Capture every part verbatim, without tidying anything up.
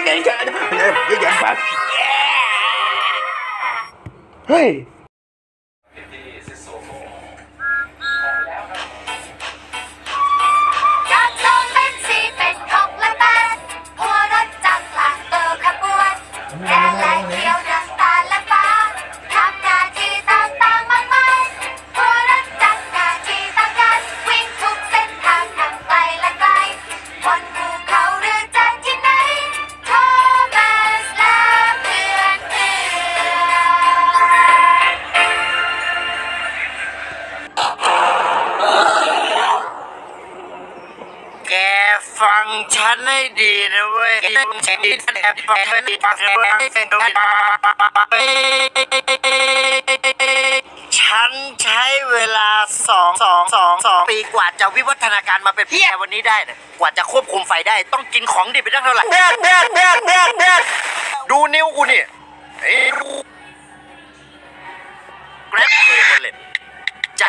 ไงกันไม่อยากฟังเฮ้ยฟังฉันให้ดีนะเว้ยฉันดีแทบฟังฉันดีฟังฉันให้เป็นตัวฉันใช้เวลาสองสองสองสองปีกว่าจะวิวัฒนาการมาเป็นพี่วันนี้ได้นะกว่าจะควบคุมไฟได้ต้องกินของดิบไปตั้งเท่าไหร่ดูนิ้วกูนี่แกร็บเกย์บอลเล็ตจ้า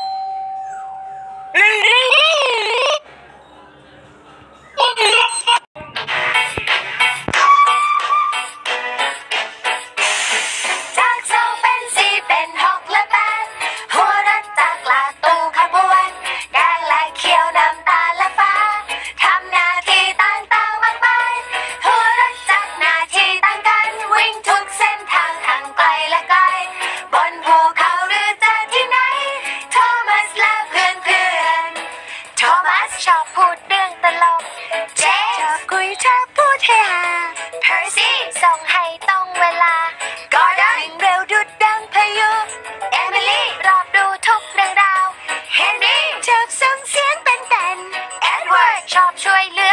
ชอบพูดเรื่องตลกเจ๊ชอบคุยชอบพูดเฮฮาเพอร์ซี่ส่งให้ตรงเวลากอร์ดอนวิ่งเร็วดุดดังพายุเอมิลี่รอบดูทุกเรื่องราวเฮนรี่ชอบส่งเสียงเป็นๆเอ็ดเวิร์ดชอบช่วยเหลือ